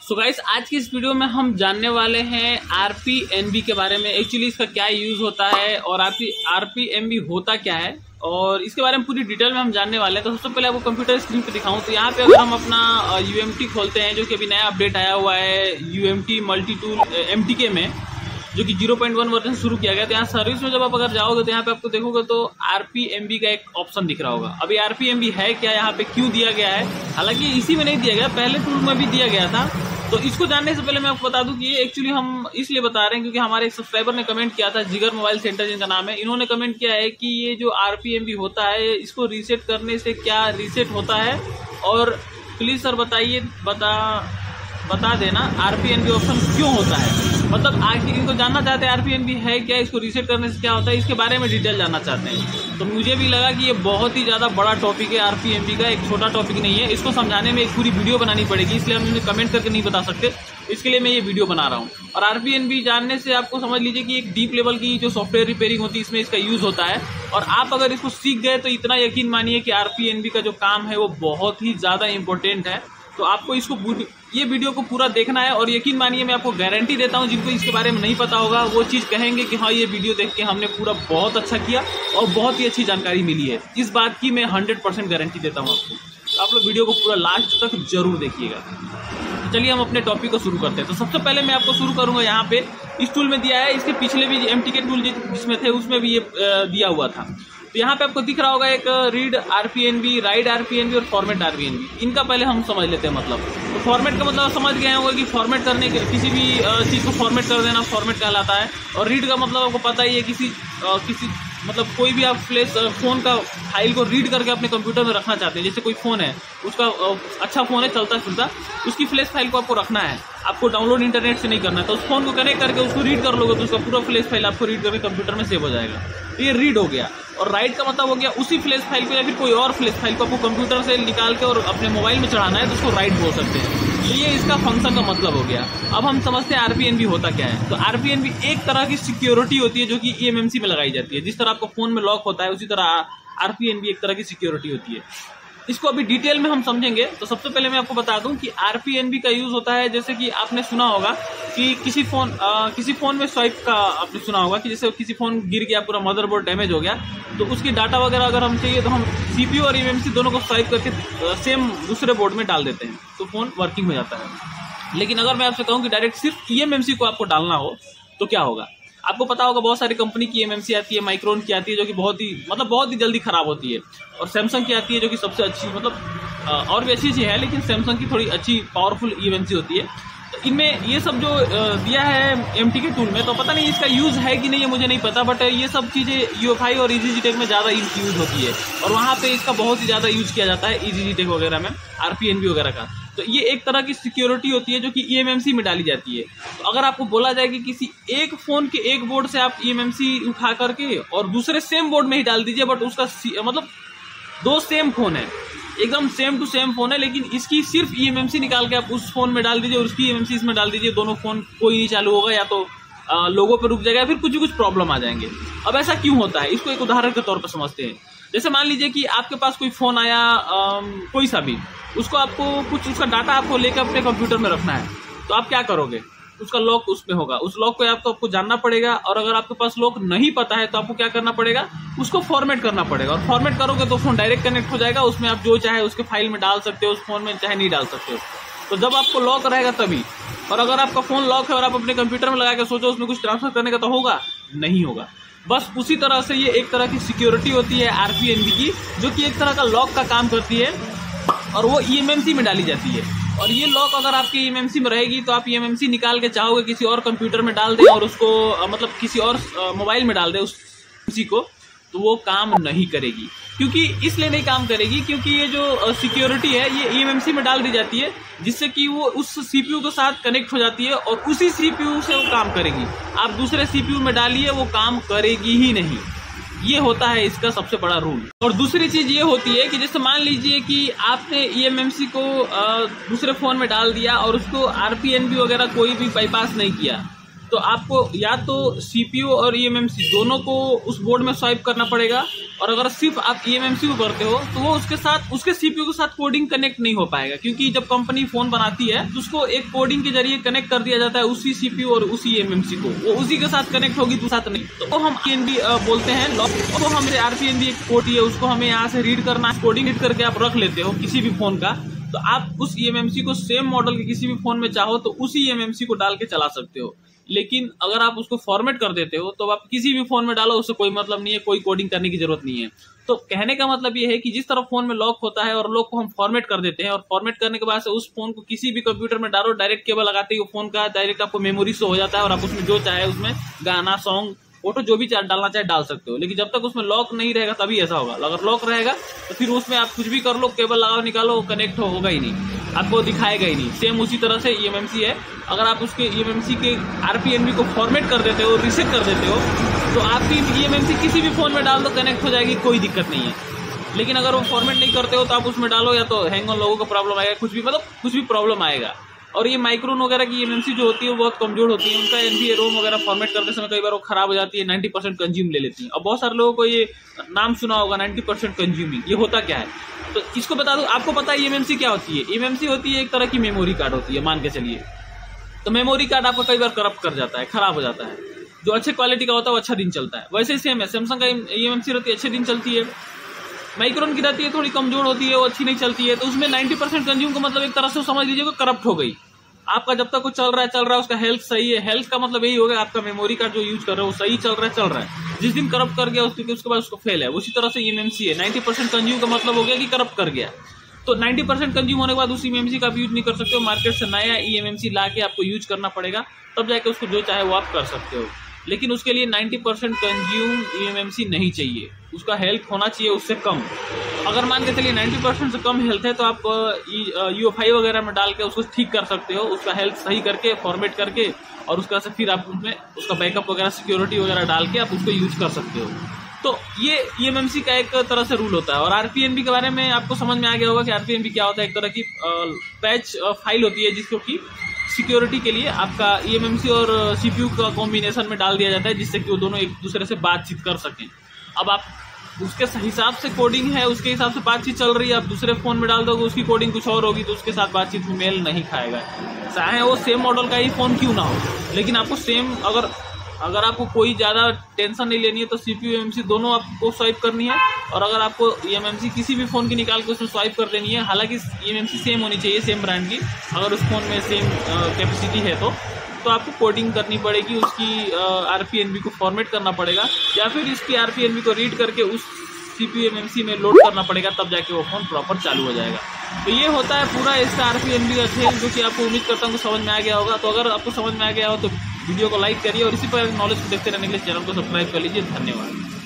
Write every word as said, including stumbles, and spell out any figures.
So guys, आज की इस वीडियो में हम जानने वाले हैं आरपीएनबी के बारे में। एक्चुअली इसका क्या यूज होता है और आरपीएनबी होता क्या है और इसके बारे में पूरी डिटेल में हम जानने वाले हैं। तो सबसे पहले आपको कंप्यूटर स्क्रीन पे दिखाऊं तो यहाँ पे अगर हम अपना यूएमटी खोलते हैं, जो कि अभी नया अपडेट आया हुआ है यूएमटी मल्टी टूल एमटीके में, जो कि ज़ीरो पॉइंट वन वर्जन शुरू किया गया। तो यहाँ सर्विस में जब आप अगर जाओगे तो यहाँ पे आपको देखोगे तो आरपीएनबी का एक ऑप्शन दिख रहा होगा। अभी आरपीएनबी है क्या, यहाँ पे क्यों दिया गया है, हालांकि इसी में नहीं दिया गया, पहले टूल में भी दिया गया था। तो इसको जानने से पहले मैं आपको बता दूं कि ये एक्चुअली हम इसलिए बता रहे हैं क्योंकि हमारे एक सब्सक्राइबर ने कमेंट किया था, जिगर मोबाइल सेंटर जिनका नाम है, इन्होंने कमेंट किया है कि ये जो आरपीएनबी होता है इसको रीसेट करने से क्या रीसेट होता है, और प्लीज सर बताइए, बता बता देना आरपीएनबी ऑप्शन क्यों होता है। मतलब आखिर इनको जानना चाहते हैं आरपीएनबी है क्या, इसको रीसेट करने से क्या होता है, इसके बारे में डिटेल जानना चाहते हैं। तो मुझे भी लगा कि ये बहुत ही ज़्यादा बड़ा टॉपिक है आरपीएनबी का, एक छोटा टॉपिक नहीं है। इसको समझाने में एक पूरी वीडियो बनानी पड़ेगी, इसलिए हम इन्हें कमेंट करके नहीं बता सकते, इसके लिए मैं ये वीडियो बना रहा हूँ। और आरपीएनबी जानने से आपको समझ लीजिए कि एक डीप लेवल की जो सॉफ्टवेयर रिपेयरिंग होती है इसमें इसका यूज होता है। और आप अगर इसको सीख गए तो इतना यकीन मानिए कि आरपीएनबी का जो काम है वो बहुत ही ज़्यादा इंपॉर्टेंट है। तो आपको इसको ये वीडियो को पूरा देखना है, और यकीन मानिए मैं आपको गारंटी देता हूं, जिनको इसके बारे में नहीं पता होगा वो चीज़ कहेंगे कि हाँ ये वीडियो देख के हमने पूरा बहुत अच्छा किया और बहुत ही अच्छी जानकारी मिली है। इस बात की मैं हंड्रेड परसेंट गारंटी देता हूं आपको। तो आप लोग वीडियो को पूरा लास्ट तक जरूर देखिएगा। तो चलिए हम अपने टॉपिक को शुरू करते हैं। तो सबसे पहले मैं आपको शुरू करूँगा, यहाँ पे इस टूल में दिया है, इसके पिछले भी एमटीके टूल जिसमें थे उसमें भी ये दिया हुआ था। तो यहाँ पे आपको दिख रहा होगा एक रीड आरपीएनबी, राइट आरपीएनबी और फॉर्मेट आरपीएनबी। इनका पहले हम समझ लेते हैं मतलब। तो फॉर्मेट का मतलब समझ गए होंगे कि फॉर्मेट करने के, किसी भी चीज़ को फॉर्मेट कर देना फॉर्मेट कहलाता है। और रीड का मतलब आपको पता ही है, किसी किसी मतलब कोई भी आप फ्लैश फ़ोन का फाइल को रीड करके अपने कंप्यूटर में रखना चाहते हैं। जैसे कोई फ़ोन है, उसका अच्छा फ़ोन है चलता फिरता, उसकी फ्लैश फाइल को आपको रखना है, आपको डाउनलोड इंटरनेट से नहीं करना है। तो उस फोन को कनेक्ट करके उसको रीड कर लोगे तो उसका पूरा फ्लैश फाइल आपको रीड करके कंप्यूटर में सेव हो जाएगा। तो ये रीड हो गया। और राइट का मतलब हो गया उसी फ्लैश फाइल को या फिर कोई और फ्लैश फाइल को आपको कंप्यूटर से निकाल के और अपने मोबाइल में चढ़ाना है तो उसको राइट बोल सकते हैं। तो ये इसका फंक्शन का मतलब हो गया। अब हम समझते हैं आरपीएनबी होता क्या है। तो आरपीएनबी एक तरह की सिक्योरिटी होती है जो कि ईएमएमसी में लगाई जाती है। जिस तरह आपको फोन में लॉक होता है उसी तरह आरपीएनबी एक तरह की सिक्योरिटी होती है। इसको अभी डिटेल में हम समझेंगे। तो सबसे पहले मैं आपको बता दूं कि आरपीएनबी का यूज होता है, जैसे कि आपने सुना होगा कि किसी फोन आ, किसी फोन में स्वाइप का आपने सुना होगा कि जैसे किसी फोन गिर गया, पूरा मदरबोर्ड डैमेज हो गया, तो उसकी डाटा वगैरह अगर हम चाहिए तो हम सीपीयू और ईएमएमसी दोनों को स्वाइप करके सेम दूसरे बोर्ड में डाल देते हैं, तो फोन वर्किंग हो जाता है। लेकिन अगर मैं आपसे कहूँ कि डायरेक्ट सिर्फ ईएमएमसी को आपको डालना हो तो क्या होगा। आपको पता होगा बहुत सारी कंपनी की ईएमएमसी आती है, माइक्रोन की आती है जो कि बहुत ही मतलब बहुत ही जल्दी खराब होती है, और सैमसंग की आती है जो कि सबसे अच्छी, मतलब और भी अच्छी अच्छी है लेकिन सैमसंग की थोड़ी अच्छी पावरफुल ईएमएमसी होती है। तो इनमें ये सब जो दिया है एमटीके टूल में, तो पता नहीं इसका यूज है कि नहीं है, मुझे नहीं पता, बट ये सब चीज़ें यूएफआई और ईजीजीटेक में ज़्यादा यूज होती है और वहाँ पे इसका बहुत ही ज़्यादा यूज किया जाता है ईजीजीटेक वगैरह में, आरपीएनबी वगैरह का। तो ये एक तरह की सिक्योरिटी होती है जो कि ईएमएमसी में डाली जाती है। तो अगर आपको बोला जाए कि किसी एक फोन के एक बोर्ड से आप ईएमएमसी उठा करके और दूसरे सेम बोर्ड में ही डाल दीजिए, बट उसका मतलब दो सेम फोन है, एकदम सेम टू सेम फोन है, लेकिन इसकी सिर्फ ईएमएमसी निकाल के आप उस फोन में डाल दीजिए और उसकी ईएमएमसी इसमें डाल दीजिए, दोनों फोन कोई नहीं चालू होगा, या तो लोगो पे रुक जाएगा या फिर कुछ कुछ प्रॉब्लम आ जाएंगे। अब ऐसा क्यों होता है, इसको एक उदाहरण के तौर पर समझते हैं। जैसे मान लीजिए कि आपके पास कोई फोन आया, कोई सा भी, उसको आपको कुछ उसका डाटा आपको लेकर अपने कंप्यूटर में रखना है, तो आप क्या करोगे, उसका लॉक उसमें होगा, उस लॉक को आपको आपको जानना पड़ेगा। और अगर आपके पास लॉक नहीं पता है तो आपको क्या करना पड़ेगा, उसको फॉर्मेट करना पड़ेगा। और फॉर्मेट करोगे तो फोन डायरेक्ट कनेक्ट हो जाएगा, उसमें आप जो चाहे उसके फाइल में डाल सकते हो, उस फोन में चाहे नहीं डाल सकते हो। तो जब आपको लॉक रहेगा तभी। और अगर आपका फोन लॉक है और आप अपने कंप्यूटर में लगा के सोचो उसमें कुछ ट्रांसफर करने का, तो होगा नहीं होगा। बस उसी तरह से ये एक तरह की सिक्योरिटी होती है आरपीएनबी की, जो कि एक तरह का लॉक का काम करती है और वो ईएमएमसी में डाली जाती है। और ये लॉक अगर आपकी ईएमएमसी में रहेगी तो आप ईएमएमसी निकाल के चाहोगे किसी और कंप्यूटर में डाल दें और उसको मतलब किसी और मोबाइल में डाल दें उस किसी को, तो वो काम नहीं करेगी। क्योंकि इसलिए नहीं काम करेगी क्योंकि ये जो सिक्योरिटी है ये ईएमएमसी में डाल दी जाती है, जिससे कि वो उस सीपीयू के साथ कनेक्ट हो जाती है और उसी सीपीयू से वो काम करेगी। आप दूसरे सीपीयू में डालिए वो काम करेगी ही नहीं। ये होता है इसका सबसे बड़ा रूल। और दूसरी चीज ये होती है कि जैसे मान लीजिए कि आपने ईएमएमसी को दूसरे फोन में डाल दिया और उसको आरपीएनबी वगैरह कोई भी बाईपास नहीं किया, तो आपको या तो सीपीयू और ईएमएमसी दोनों को उस बोर्ड में स्वाइप करना पड़ेगा, और अगर सिर्फ आप ईएमएमसी को करते हो तो वो उसके साथ उसके सीपीयू के साथ कोडिंग कनेक्ट नहीं हो पाएगा, क्योंकि जब कंपनी फोन बनाती है तो उसको एक कोडिंग के जरिए कनेक्ट कर दिया जाता है उसी सीपीयू और उसी ईएमएमसी को, वो उसी के साथ कनेक्ट होगी, दूसरे साथ नहीं। तो हम आरपीएनबी बोलते हैं लॉक, तो हमारे आरपीएनबी एक कोड है, उसको हमें यहाँ से रीड करना, कोडिंग रीड करके आप रख लेते हो किसी भी फोन का, तो आप उस ईएमएमसी को सेम मॉडल के किसी भी फोन में चाहो तो उसी ईएमएमसी को डाल के चला सकते हो। लेकिन अगर आप उसको फॉर्मेट कर देते हो तो आप किसी भी फोन में डालो, उससे कोई मतलब नहीं है, कोई कोडिंग करने की जरूरत नहीं है। तो कहने का मतलब ये है कि जिस तरह फोन में लॉक होता है और लॉक को हम फॉर्मेट कर देते हैं, और फॉर्मेट करने के बाद से उस फोन को किसी भी कंप्यूटर में डालो, डायरेक्ट केबल लगाते ही फोन का डायरेक्ट आपको मेमोरी शो हो जाता है, और आप उसमें जो चाहे उसमें गाना, सॉन्ग, फोटो जो भी डालना चाहे डाल सकते हो। लेकिन जब तक उसमें लॉक नहीं रहेगा तभी ऐसा होगा। अगर लॉक रहेगा तो फिर उसमें आप कुछ भी कर लो, केबल लगाओ निकालो, कनेक्ट होगा ही नहीं, आपको दिखाएगा ही नहीं। सेम उसी तरह से ईएमएमसी है, अगर आप उसके ईएमएमसी के आरपीएनबी को फॉर्मेट कर देते हो, रीसेट कर देते हो, तो आपकी ईएमएमसी किसी भी फोन में डाल दो, कनेक्ट हो जाएगी, कोई दिक्कत नहीं है। लेकिन अगर वो फॉर्मेट नहीं करते हो तो आप उसमें डालो, या तो हैंग ऑन लोगों को प्रॉब्लम आएगा, कुछ भी मतलब कुछ भी प्रॉब्लम आएगा। और ये माइक्रोन वगैरह की ईएमएमसी जो होती है वो बहुत कमजोर होती है, उनका एनवीए रोम वगैरह फॉर्मेट करते समय कई बार वो खराब हो जाती है, नाइन्टी परसेंट कंज्यूम ले लेती है। और बहुत सारे लोगों को ये नाम सुना होगा नाइन्टी परसेंट कंज्यूमिंग, ये होता क्या है? तो इसको बता दूं, आपको पता है ईएमएमसी क्या होती है? ईएमएमसी होती है एक तरह की मेमोरी कार्ड होती है, मान के चलिए। तो मेमोरी कार्ड आपका कई बार करप्ट कर जाता है, खराब हो जाता है। जो अच्छे क्वालिटी का होता है वो अच्छा दिन चलता है, वैसे ही सेम है, सैमसंग का ईएमएमसी रहती है, अच्छे दिन चलती है। माइक्रोन की रहती है थोड़ी कमजोर होती है, वो अच्छी नहीं चलती है। तो उसमें नाइन्टी परसेंट कंज्यूम का मतलब एक तरह से समझ लीजिए करप्ट हो गई। आपका जब तक वो चल रहा है चल रहा है, उसका हेल्थ सही है, हेल्थ का मतलब यही हो गया आपका मेमोरी कार्ड जो यूज कर रहे हो वो सही चल रहा है चल रहा है। जिस दिन करप्ट कर गया उसके उसके बाद उसको फेल है। उसी तरह से ईएमएमसी है, नाइन्टी परसेंट कंज्यूम का मतलब हो गया कि करप्ट कर गया। तो नाइन्टी परसेंट कंज्यूम होने के बाद उस ईएमएमसी का आप यूज नहीं कर सकते हो, मार्केट से नया ईएमएमसी ला के आपको यूज करना पड़ेगा, तब जाके उसको जो चाहे वो आप कर सकते हो। लेकिन उसके लिए नाइन्टी परसेंट कंज्यूम ईएमएमसी नहीं चाहिए, उसका हेल्थ होना चाहिए उससे कम। अगर मान के चलिए नाइन्टी परसेंट से कम हेल्थ है तो आप यूएफआई वगैरह में डाल के उसको ठीक कर सकते हो, उसका हेल्थ सही करके फॉर्मेट करके, और उसका से फिर आप उसमें उसका बैकअप वगैरह सिक्योरिटी वगैरह डाल के आप उसको यूज कर सकते हो। तो ये ईएमएमसी का एक तरह से रूल होता है। और आरपीएनबी के बारे में आपको समझ में आ गया होगा कि आरपीएनबी क्या होता है। एक तरह की पैच फाइल होती है जिसको कि सिक्योरिटी के लिए आपका ईएमएमसी और सीपीयू का कॉम्बिनेशन में डाल दिया जाता है, जिससे कि वो दोनों एक दूसरे से बातचीत कर सकें। अब आप उसके हिसाब से कोडिंग है, उसके हिसाब से बातचीत चल रही है, आप दूसरे फोन में डाल दोगे उसकी कोडिंग कुछ और होगी, तो उसके साथ बातचीत में मेल नहीं खाएगा, चाहे वो सेम मॉडल का ही फोन क्यों ना हो। लेकिन आपको सेम अगर अगर आपको कोई ज़्यादा टेंशन नहीं लेनी है तो सीपीयू ईएमएमसी दोनों आपको स्वाइप करनी है। और अगर आपको ईएमएमसी किसी भी फ़ोन की निकाल के उसमें स्वाइप कर देनी है, हालांकि ईएमएमसी सेम होनी चाहिए, सेम ब्रांड की, अगर उस फोन में सेम कैपेसिटी है तो तो आपको कोडिंग करनी पड़ेगी, उसकी आरपीएनबी को फॉर्मेट करना पड़ेगा, या फिर इसकी आरपीएनबी को रीड करके उस सीपीयू ईएमएमसी में लोड करना पड़ेगा, तब जाके वो फोन प्रॉपर चालू हो जाएगा। तो ये होता है पूरा इसका आरपीएनबी का खेल, जो कि आपको उम्मीद करता हूँ समझ में आ गया होगा। तो अगर आपको समझ में आ गया हो तो वीडियो को लाइक करिए, और इसी पर नॉलेज को देखते रहने के लिए चैनल को सब्सक्राइब कर लीजिए। धन्यवाद।